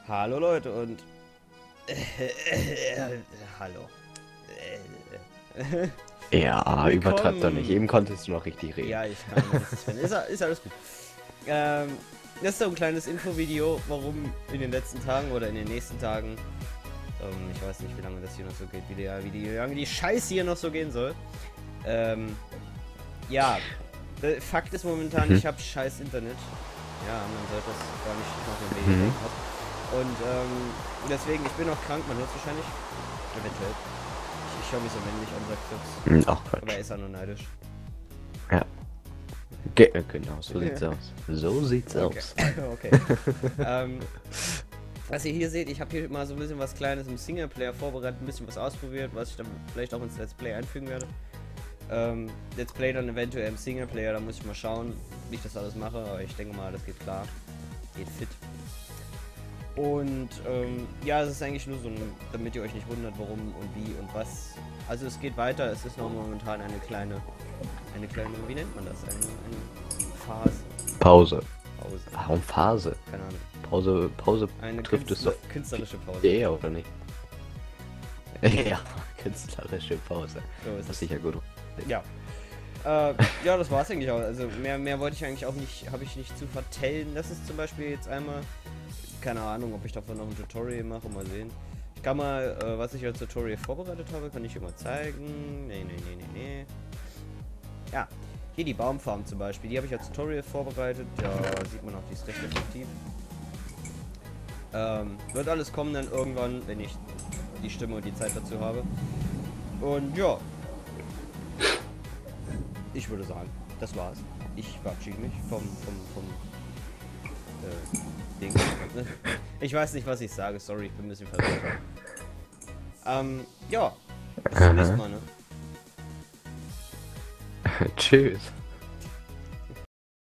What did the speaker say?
Hallo Leute und hallo. Ja, übertreib doch nicht. Willkommen. Eben konntest du noch richtig reden. Ja, ich kann mich jetzt finden. Ist alles gut. Das ist so ein kleines Infovideo, warum in den letzten Tagen oder in den nächsten Tagen, ich weiß nicht, wie lange das hier noch so geht, wie lange die Scheiße hier noch so gehen soll. Ja, Fakt ist momentan, ich habe scheiß Internet. Ja, man sollte das gar nicht noch im Video denken. Und deswegen, ich bin noch krank, man hört es wahrscheinlich. Eventuell. Ich höre mich so männlich an, sagt Fritz. Ach, Aber er Quatsch. ist ja nur neidisch. Ja. Genau, so sieht's aus. So sieht's aus. Okay. Was ihr hier seht, ich habe hier mal so ein bisschen was Kleines im Singleplayer vorbereitet, ein bisschen was ausprobiert, was ich dann vielleicht auch ins Let's Play einfügen werde. Let's Play dann eventuell im Singleplayer, da muss ich mal schauen, wie ich das alles mache, aber ich denke mal, das geht klar. Geht fit. Und ja, es ist eigentlich nur so, damit ihr euch nicht wundert, warum und wie und was. Also es geht weiter, es ist noch momentan eine kleine, wie nennt man das? Eine Phase. Pause. Pause. Warum Phase? Keine Ahnung. Pause Eine trifft es doch künstlerische Pause. eher, oder nicht? Ja, künstlerische Pause. So ist Das ist es. sicher gut. Ja. Ja, das war's eigentlich auch. Also mehr wollte ich eigentlich auch nicht, habe ich nicht zu vertellen. Das ist zum Beispiel jetzt einmal, keine Ahnung, ob ich davon noch ein Tutorial mache, mal sehen. Ich kann mal, was ich als Tutorial vorbereitet habe, kann ich hier mal zeigen. Nee. Ja, hier die Baumfarm zum Beispiel, die habe ich als Tutorial vorbereitet. Ja, sieht man auch, die ist recht effektiv. Wird alles kommen dann irgendwann, wenn ich die Stimme und die Zeit dazu habe. Und ja. Ich würde sagen, das war's. Ich verabschiede mich vom Ding. Ich weiß nicht, was ich sage. Sorry, ich bin ein bisschen verwirrt. Ja. Bis zum nächsten Mal, ne? Tschüss.